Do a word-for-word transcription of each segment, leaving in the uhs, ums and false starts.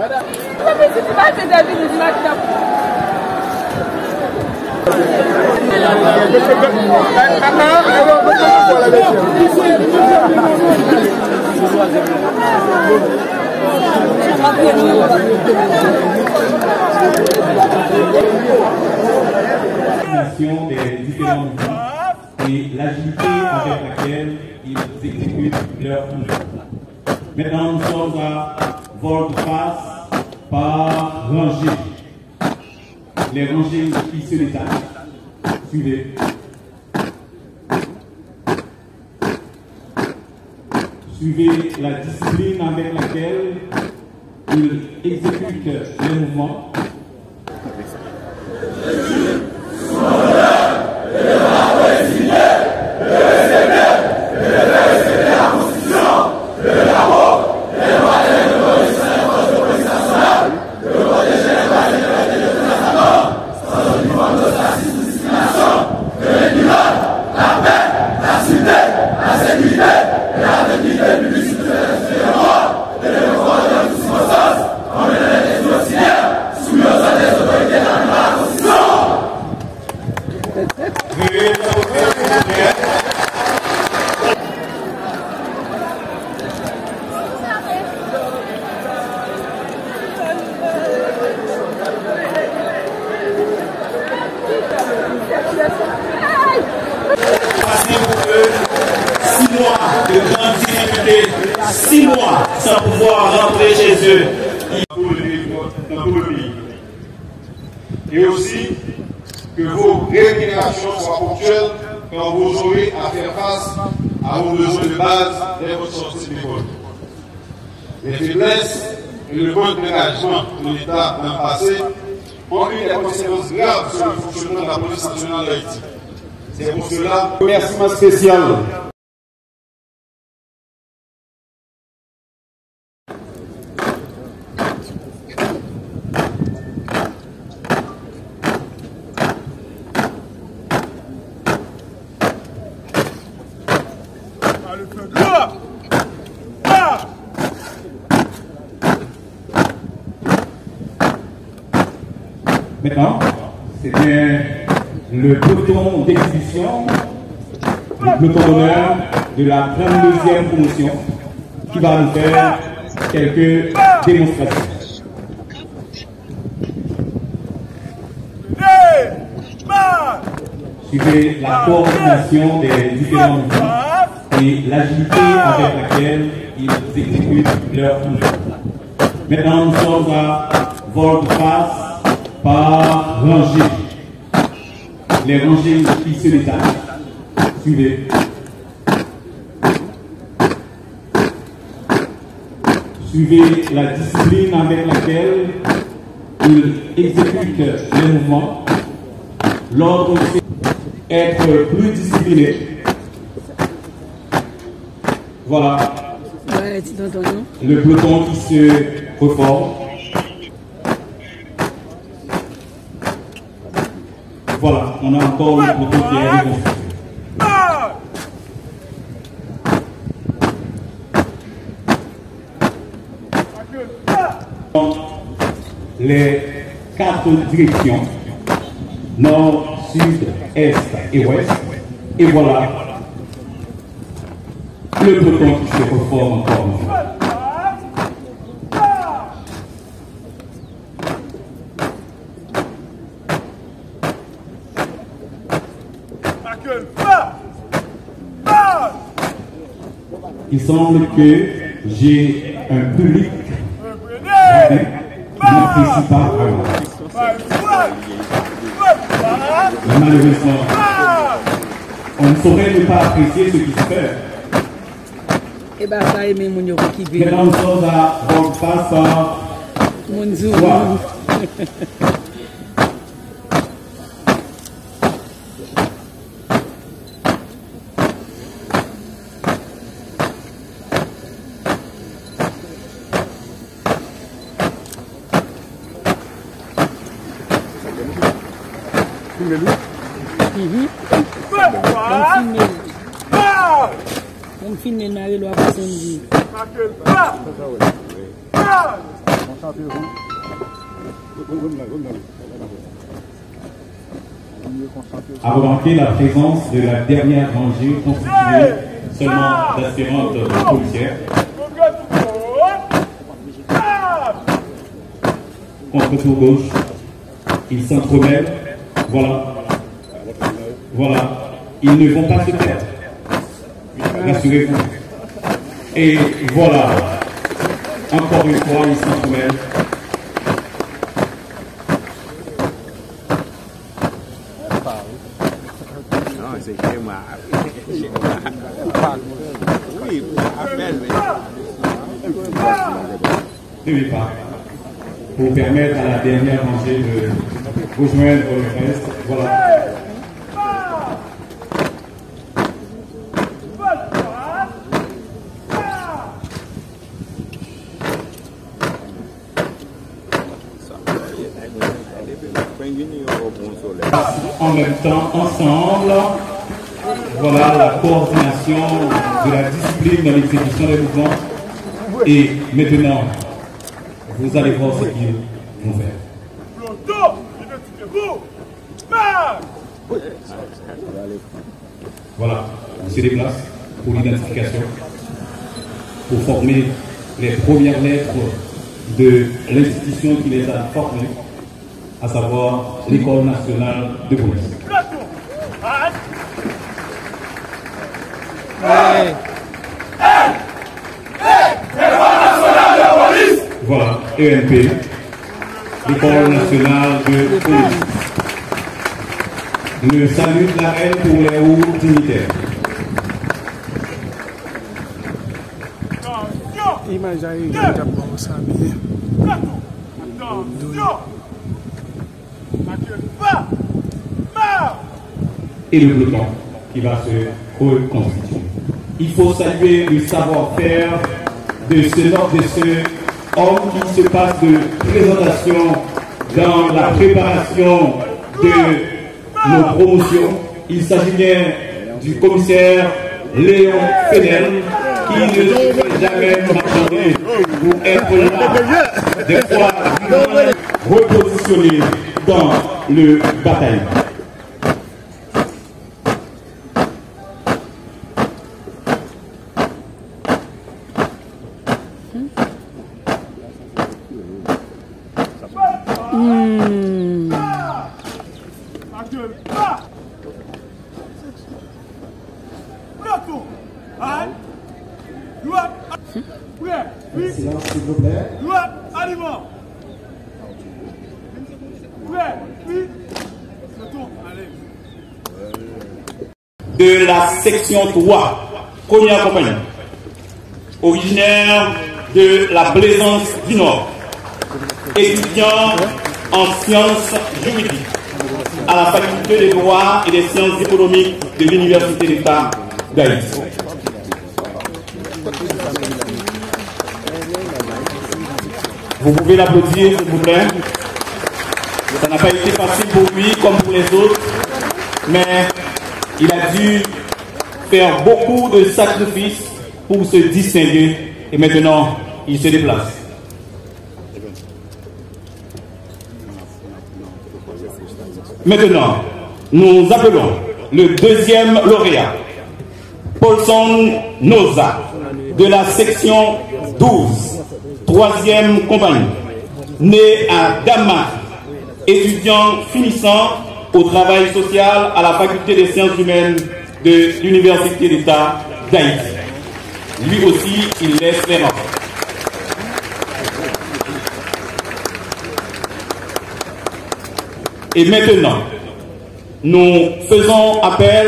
des différents mouvements et l'agilité avec laquelle ils exécutent leurs mouvements. Maintenant, nous sommes à volte-face par rangée. Les rangées qui se détachent. Suivez. Suivez la discipline avec laquelle ils exécutent les mouvements. Six mois sans pouvoir rentrer chez eux. Dans tout le pays. Et aussi que vos rémunérations soient ponctuelles quand vous aurez à faire face à vos besoins de base dès votre sortie de l'école. Les faiblesses et le manque d'engagement de l'État dans le passé ont eu des conséquences graves sur le fonctionnement de la police nationale d'Haïti. C'est pour cela un remerciement spécial. Maintenant, c'est bien le peloton d'exhibition, le peloton d'honneur de la trente-deuxième promotion qui va nous faire quelques démonstrations. Suivez la coordination des différents mouvements et l'agilité avec laquelle ils exécutent leurs mouvements. Maintenant, nous sommes à volte-face par rangée. Les rangées qui se détachent. Suivez. Suivez la discipline avec laquelle ils exécutent les mouvements. L'ordre, c'est être plus discipliné. Voilà. Le peloton qui se reforme. Voilà, on a encore le peloton qui est reconstruit. Les quatre directions, nord, sud, est et ouest. Et voilà le peloton qui se reforme encore une fois. Il semble que j'ai un public qui n'apprécie pas vraiment. Malheureusement, on ne saurait ne pas apprécier ce qui se fait. Maintenant, nous sommes à volte-face par trois. On filme le mari, l'on va passer une vie. A remarqué la présence de la dernière rangée constituée seulement d'aspirantes policières. Contre-tour gauche, ils s'entremêlent. Voilà. Voilà. Ils ne vont pas se taire. Rassurez-vous. Et voilà. Encore une fois, ils s'entremêlent. Ne pas. Pour permettre à la dernière rangée de rejoindre le reste. Voilà. En même temps, ensemble, voilà la coordination de la discipline dans l'exécution des mouvements. Et maintenant, vous allez voir ce qu'ils vont faire. Voilà, on se déplace pour l'identification, pour former les premières lettres de l'institution qui les a formés, à savoir l'École nationale de police. Hey. Voilà, E N P, l'École nationale de police. Le salut de la reine pour les hauts dignitaires. Et le peloton qui va se reconstituer. Il faut saluer le savoir-faire de ce, de ce homme qui se passe de présentation dans la préparation de nos promotions. Il s'agit bien du commissaire Léon Fenel qui ne se jamais marchander pour être là, des fois repositionné dans le bataillon. Silence, s'il vous plaît. De la section trois, première compagnie, originaire de la Plaisance du Nord, étudiant en sciences juridiques à la faculté des droits et des sciences économiques de l'Université d'État d'Haïti. Vous pouvez l'applaudir, s'il vous plaît. Ça n'a pas été facile pour lui comme pour les autres, mais il a dû faire beaucoup de sacrifices pour se distinguer et maintenant il se déplace. Maintenant, nous appelons le deuxième lauréat, Paulson Noza, de la section douze, troisième compagnie, né à Gama, étudiant finissant au travail social à la faculté des sciences humaines de l'Université d'État d'Haïti. Lui aussi, il laisse les rangs. Et maintenant, nous faisons appel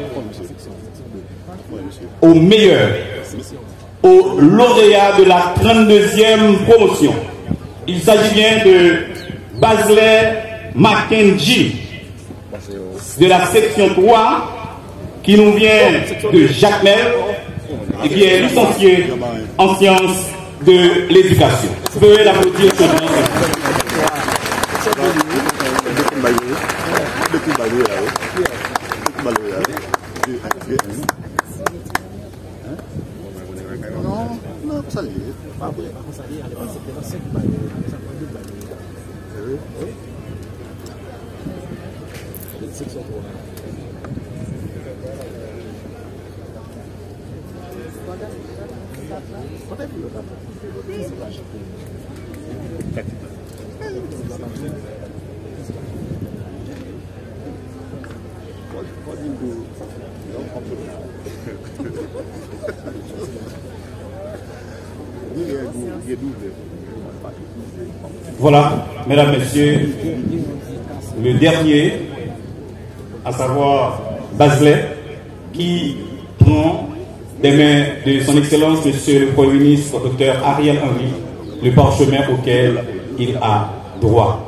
aux meilleurs, aux lauréats de la trente-deuxième promotion. Il s'agit bien de Basley Mackenzie, de la section trois, qui nous vient de Jacmel et qui est licencié en sciences de l'éducation. Vous pouvez l'applaudir. Ça y est, pas vrai. Voilà, mesdames, messieurs, le dernier, à savoir Bachelet, qui prend des mains de son Excellence, Monsieur le Premier ministre, docteur Ariel Henry, le parchemin auquel il a droit.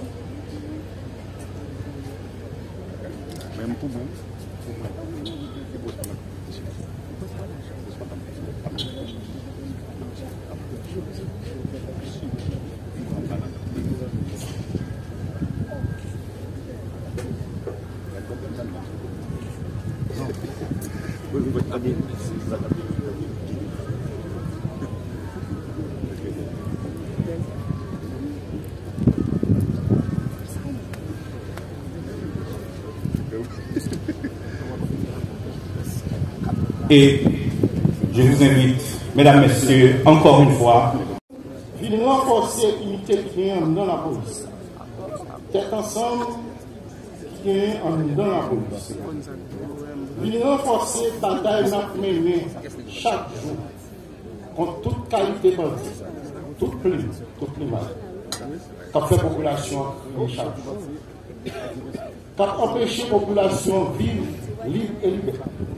Et je vous invite, mesdames, messieurs, encore une fois, il renforcer l'unité qui est dans la police. C'est ensemble qui est dans la police. Il renforcer la bataille menée chaque jour contre toute qualité de bandit, toute plume, toute climat, qui fait la population chaque jour, qui empêche la population de vivre libre et libre.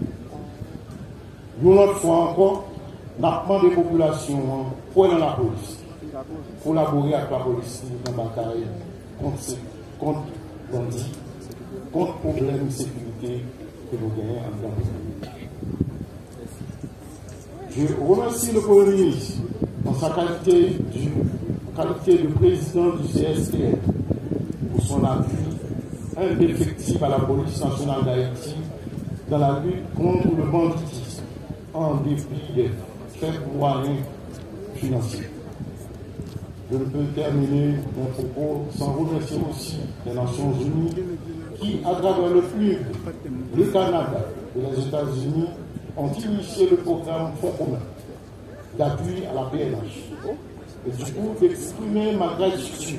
Une autre fois encore, nous avons demandé la population pour aller dans la police, collaborer avec la police dans la bataille contre contre bandits, contre problèmes de sécurité que nous gagnons en France. Je remercie le Premier ministre en sa qualité, du, qualité de président du C S T F pour son appui indéfectible à la police nationale d'Haïti dans la lutte contre le banditisme en dépit des faibles moyens financiers. Je ne peux terminer mon propos sans remercier aussi les Nations Unies qui, à travers le P N U D, le Canada et les États-Unis, ont initié le programme Fonds commun d'appui à la P N H. Et du coup, d'exprimer ma gratitude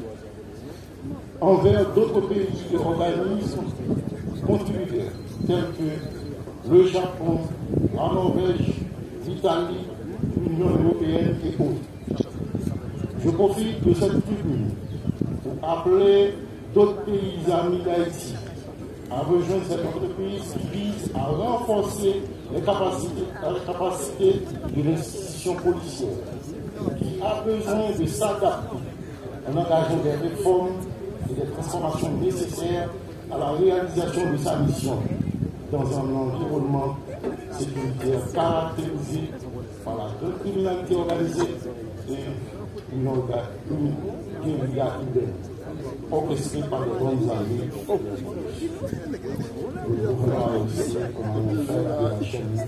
envers d'autres pays et organismes contributeurs tels que le Japon, la Norvège, l'Italie, l'Union européenne et autres. Je profite de cette tribune pour appeler d'autres pays amis d'Haïti à rejoindre cette entreprise qui vise à renforcer les capacités, les capacités de l'institution policière, qui a besoin de s'adapter en engageant des réformes et des transformations nécessaires à la réalisation de sa mission dans un environnement sécuritaire caractérisé par la criminalité organisée et une guérilla urbaine, orchestrée par les bonnes amies. Nous devons aussi comment faire de la chaîne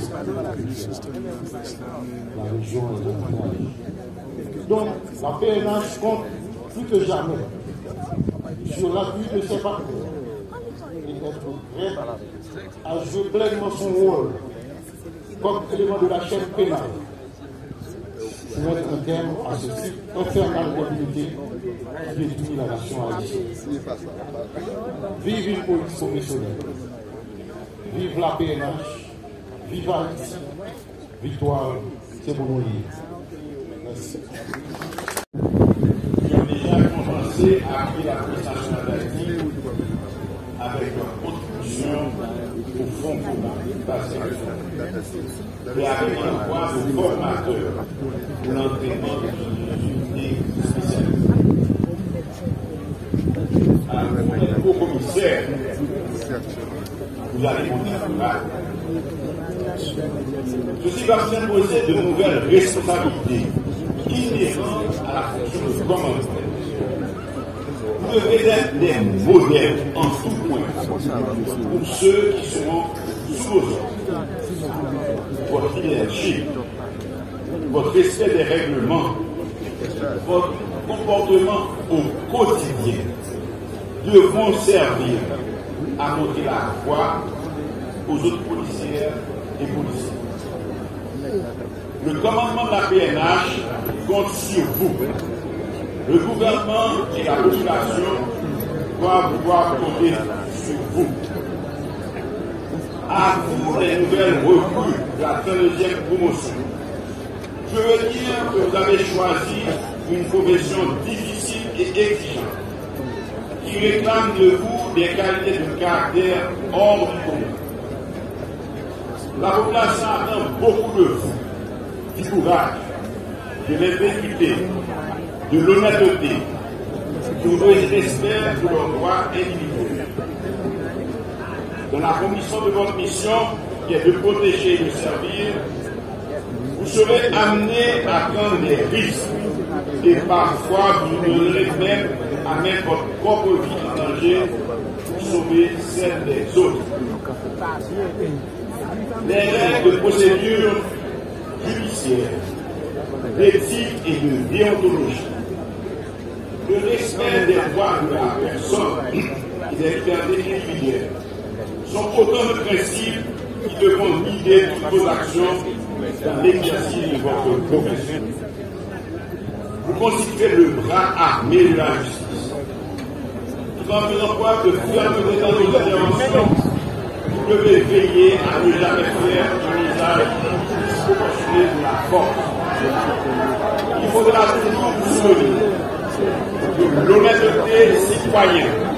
la région et le village. Donc, la P N H compte plus que jamais sur l'appui de ses partenaires et être prêt à jouer pleinement son rôle comme élément de la chaîne pénale pour mettre un terme à ce cycle infernal d'impunité qui détruit la nation haïtienne. Vive une police professionnelle, vive la P N H, vive Haïti, victoire, c'est pour nous lire. Merci. Qui ont déjà commencé à appuyer la police nationale d'Haïti avec leur contribution au fonds commun et avec l'emploi de formateurs pour l'entraînement de unités spécialisées. Alors, au commissaire, vous allez vous là. Ceci va s'imposer de nouvelles responsabilités inhérentes à la fonction de commandement. Vous devez être des modèles en tout point pour ceux qui seront sous vos ordres. Votre leadership votre respect des règlements, votre comportement au quotidien devront servir à montrer la voie aux autres policières et policiers. Le commandement de la P N H compte sur vous. Le gouvernement et la population doivent pouvoir compter sur vous. À vous les nouvelles recrues de la trente-deuxième promotion. Je veux dire que vous avez choisi une profession difficile et exigeante qui réclame de vous des qualités de caractère hors du commun. La population attend beaucoup de vous, du courage, de l'intégrité, de l'honnêteté, du respect pour leurs droits individuels. Dans la commission de votre mission, qui est de protéger et de servir, vous serez amené à prendre des risques et parfois vous donnerez même à mettre votre propre vie en danger pour sauver celle des autres. Les règles de procédure judiciaire, d'éthique et de déontologie, le respect des droits de la personne et des libertés individuelles sont autant de principes qui devront guider toutes vos actions dans l'exercice de votre profession. Vous constituez le bras armé de la justice. Tout en faisant preuve de fermeté dans vos interventions, vous devez veiller à ne jamais faire un usage disproportionné de la force. Il faudra toujours vous souvenir de l'honnêteté citoyenne